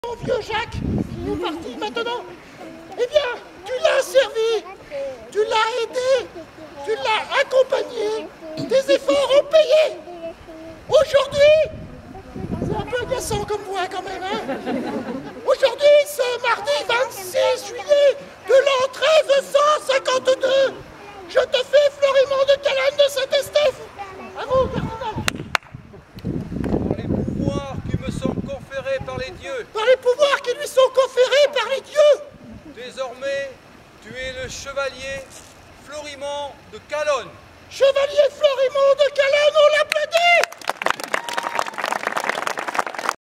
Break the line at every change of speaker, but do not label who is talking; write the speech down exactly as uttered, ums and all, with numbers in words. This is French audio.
Mon vieux Jacques, qui est parti maintenant, eh bien, tu l'as servi, tu l'as aidé, tu l'as accompagné, tes efforts ont payé. Aujourd'hui, c'est un peu agaçant comme voix quand même, hein. Aujourd'hui, ce mardi vingt-six juillet de l'an treize cent cinquante-deux, je te fais Florimond de Calonne de Saint-Estèphe. À vous, cardinal.
Par les pouvoirs qui me sont conférés par les dieux.
Par les pouvoirs qui lui sont conférés par les dieux.
Désormais, tu es le chevalier Florimond de Calonne.
Chevalier Florimond de Calonne, on l'appelle.